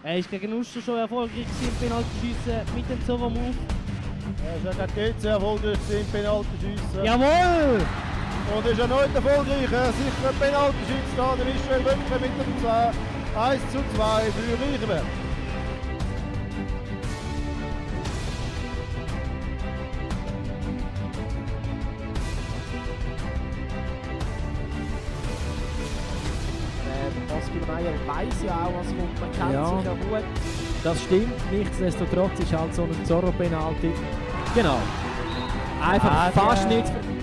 Er ist gegen Uster schon erfolgreich im Penaltyschiessen mit dem Zorro-Move. Er ist ja gegen GC erfolgreich im Penaltyschiessen. Jawohl! Und ist erneut erfolgreich. Sicher ein Penaltyschütze da. Der Michel Wöcker mit dem 1:2 für Reichenberg. Pascal Meier weiss ja auch, was kommt. Man kennt sich ja gut. Das stimmt. Nichtsdestotrotz ist halt so ein Zorro-Penalty. Genau. Einfach fast nicht.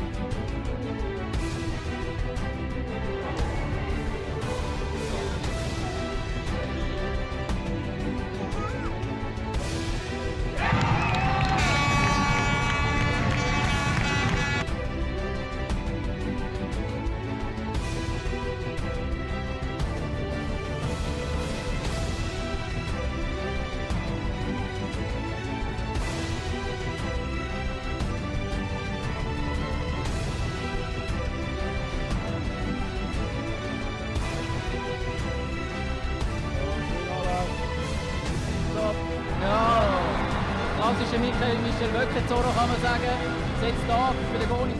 Klassische Michel Wöcker, Zorro kann man sagen, setzt ab für den Goalie.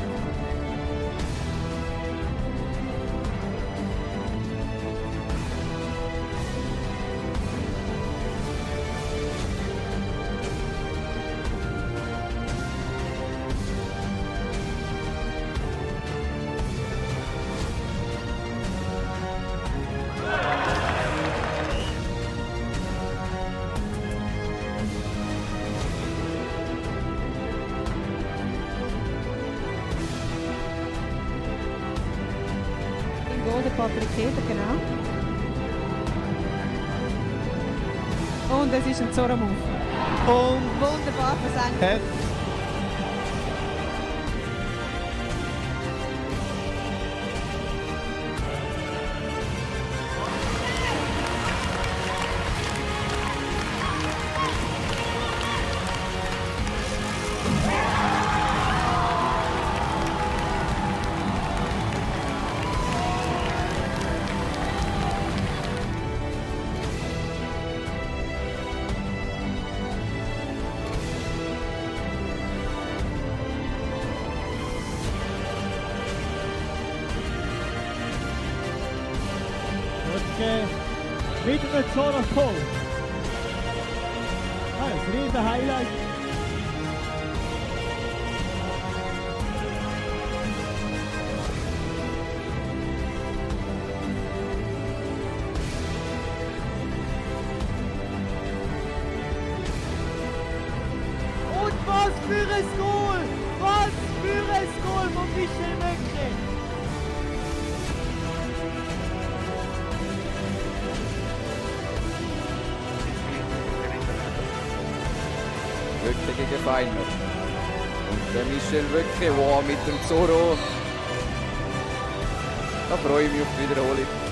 Der Patrick Eder, genau. Und es ist ein Zorro-Move. Und wunderbar versenkt. Mit einem Zorro-Goal. Ein riesen Highlight. Und was für ein Goal! Was für ein Goal von Michel Wöcker! Wöcker gegen Feiner. Und der Michel Wöcker, wow, mit dem Zorro. Da freue ich mich auf die Wiederholung.